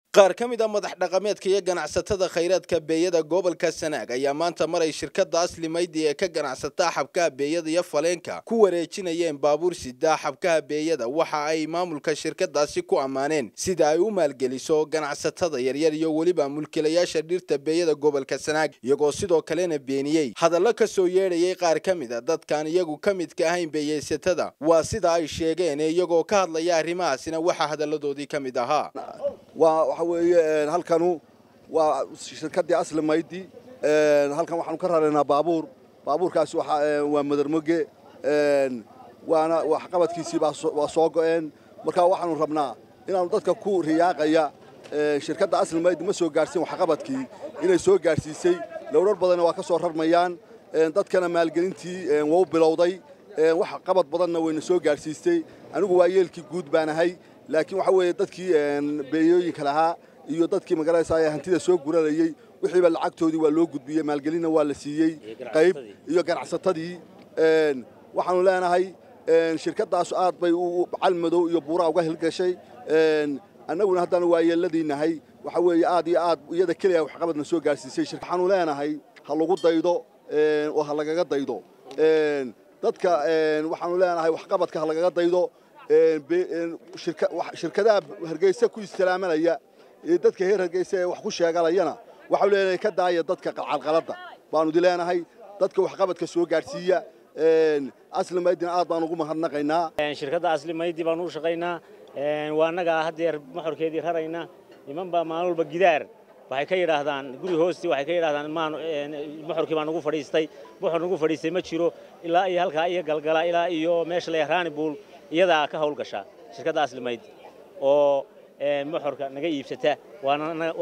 qaar ka mid ah madax dhaqameedka iyo ganacsatada khayraadka beeyada gobolka Sanaag ayaa maanta maray shirkadda Asli Maydi ee ka ganacsata xabkaha beeyada iyo faleenka ku wareejinayeen baabuur sida xabkaha beeyada waxa ay maamulka shirkadaasi ku amaaneen sida ay u maalgeliso ganacsatada yaryar iyo waliba mulkiilayaasha dhirta beeyada gobolka Sanaag iyagoo sidoo kalena beeniyay hadallo ka soo yeedhayay qaar ka mid ah dadkan iyagu ka mid ka ahayn beeyaysatada waa sida ay sheegeen iyagoo ka hadlaya arrimahaasina waxa hadaladoodii ka mid ahaa halkanu waa shirkadii Asli Maydi halkan waxaanu ka raraynaa baabuurkaasi waa madarmoge waana wax qabadkiisii waa soo go'een marka waxaanu rabnaa inaanu dadka ku riyaaqaya shirkadda Asli Maydi ma soo gaarsiin wax qabadkii inay soo gaarsiisay lowrar badan waa ka soo rarmayaan dadkana maalgelintii waa bilowday wax qabad badanna wayna soo gaarsiisay anigu waa yeelkii guud baan ahay laakiin waxa weeye dadkii beeyooyinka lahaa iyo dadkii magalaysa hantida soo guranayay wixii ba lacagtoodii waa loo gudbiyay maalgelina waa la siiyay qayb iyo ganacsatadii waxaanu leenahay shirkadaas aad bay u calmadow iyo buura uga hilgashay annaguna haddana waa yeeladiinahay waxa weeye aad iyo aad iyada kaliya wax qabadna soo gaarsiisay waxaanu leenahay ha lagu daydo oo ha lagaga daydo dadka waxaanu leenahay wax qabadka ha lagaga daydo shirkadaha Hargeysa ku istilaamanaya dadka heer Hargeysa wax ku sheegalayana waxa leeyahay ka daaya dadka qalqalada baanu dileenahay dadka wax qabadka soo gaarsiiya Asli Maydi aad baan ugu mahadnaqaynaa shirkadda Asli Maydi baan u shaqaynaa waa anaga hadeer maxorkeedii rarayna niman baa maalba gidaar waxay ka yiraahdaan guri hoosti waxay ka yiraahdaan maxorkii baan ugu fadhiistay wuxuu ugu fadhiistay ma jiro ilaa iyo halka iyo galgala ilaa iyo meesha la yaraani buul iyada ka hawl gasha shirkadda Asli Maydi oo maxorka naga iibsata waana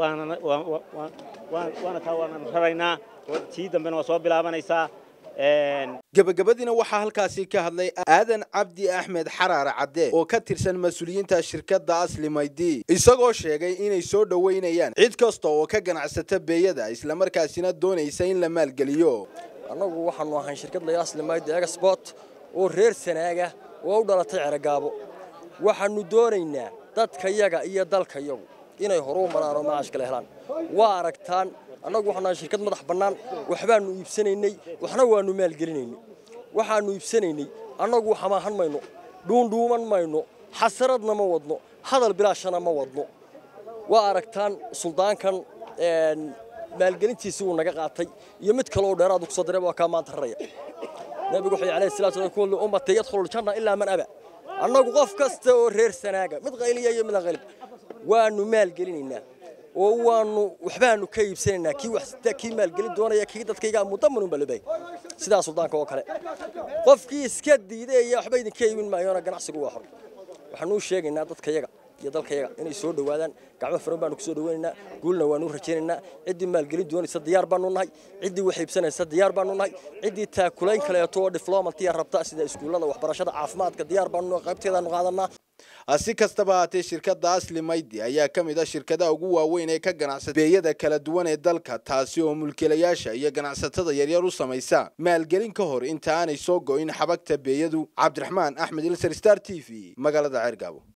raraynaa tii dambena waa soo bilaabanaysaa gabagabadina waxaa halkaasi ka hadlay aadan cabdi axmed xaraar cadde oo ka tirsan mas'uuliyiinta shirkadda Asli Maydi isagoo sheegay inay soo dhaweynayaan cid kasta oo ka ganacsata beeyada isla markaasina doonaysa in la maalgeliyo anagu waxaanu ahaan shirkad la Asli Maydi Export oo reer Sanaaga oo u dhalatay Cergaabo waxaanu doonaynaa dadka yaga iyo dalka yagu inay horumaraan maash kale helaan waa aragtaan anagu waxaanu shirkad madax bannaan waxbaanu iibsanaynay waxna waanu maalgelinaynay waxaanu iibsanaynay anagu xamaahan mayno dhuundhuuman mayno xasaradna ma wadno hadal bilaashana ma wadno waa aragtaan suldaankan maalgelintiisa uu naga qaatay iyo mid kale oo dheeraad ku soo diray waa ka maanta raraya nabigu wuxuu calayhi salaatu wa salaam ummatay yadkhulu janna illa man aba annagu qof kasta oo reer Sanaaga mid qayliya iyo mid qalib waanu maalgelinaynaa oo waanu waxbaanu ka iibsanaynaa kii maalgelin doonaya kii dadkayga mudaman balbay sidaas suldaanka oo kale qofkii iska diiday waxba idin ka iibin maayona ganacsigu waa xor waxaanu sheegaynaa dadkayaga iyo dalkayaga inay soo dhawaadaan gacmo furan baanu ku soo dhaweynaynaa guulna waanu rajaynaynaa cidii maalgelin doonaysa diyaar baanu nahay cidii wax iibsanaysa diyaar baanu nahay cidii taakulayn kale oo diplomat iyo rabta sida iskuulada waxbarashada caafimaadka diyaar baanu qaybteedana qaadanaa asi kastaba haatee shirkadda Asli Maydi ayaa ka mid ah shirkadaha ugu waaweyn ee ka ganacsata beeyada kala duwan ee dalka taasi oo mulkiilayaasha iyo ganacsatada yaryar u samaysa maalgelin ka hor inta aanay soo go'in xabagta beeyadu Cabdiraxmaan Axmed Ilsar Star TV magaalada Cergaabo.